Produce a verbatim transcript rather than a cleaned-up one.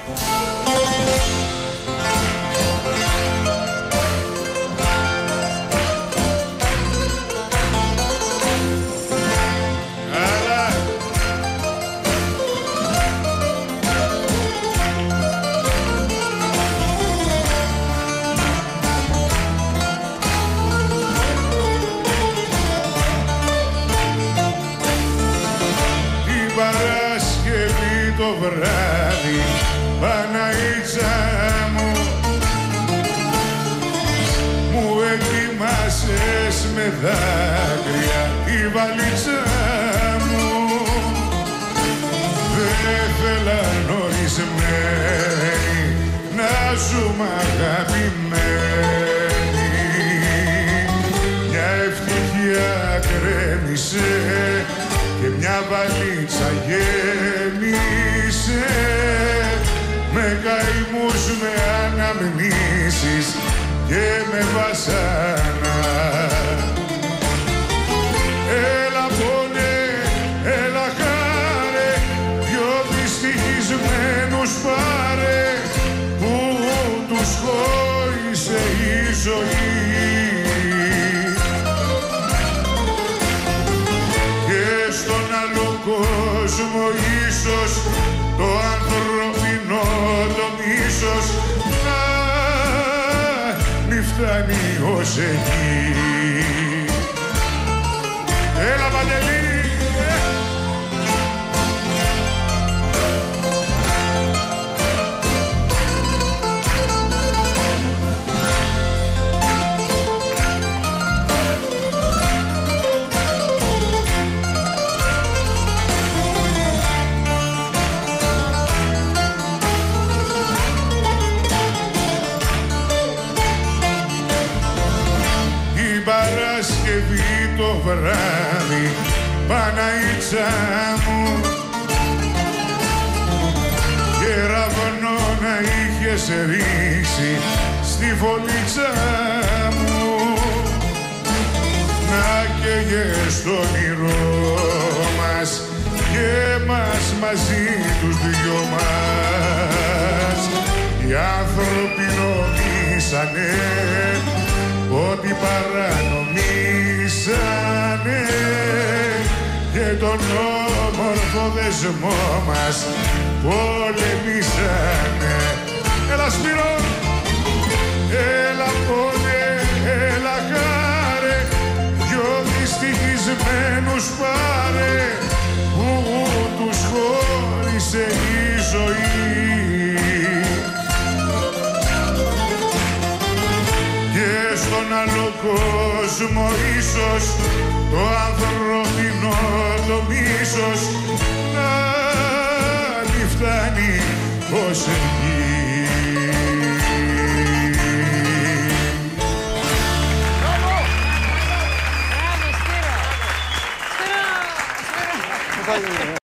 Παρασκευή το βράδυ, Παναγίτσα μου, μου ετοιμάσες με δάκρυα τη βαλίτσα μου. Δεν θέλα γνωρισμένη να ζούμε αγαπημένοι, μια ευτυχία κρέμισε και μια βαλίτσα γέμισε με καημούς, με αναμνήσεις και με βασάνα. Έλα πόνε, έλα χάρε, δυο δυστυχισμένους πάρε που τους χώρισε η ζωή. Κόσμο ίσως το ανθρωπινό το μίσος να μη φτάνει ως εκεί. Έλα Παντελή! Παρασκευή το βράδυ, Παναγίτσα μου, κεραυνό να είχες ρίξει στη φωλίτσα μου, να καίγες το όνειρό μας και μας μαζί τους δυο μας. Οι άνθρωποι νομίσανε ότι παρανομήσανε και τον όμορφο δεσμό μας πολεμήσανε. Έλα Σπύρο, έλα πόνε, έλα χάρε, δυο δυστυχισμένους πάρε που τους χώρισε η ζωή. Στον άλλο κόσμο ίσως το ανθρωπινό το μίσος να μη φτάνει ως εκεί. Μπράβο! Μπράβο, Σπύρο! Σπύρο!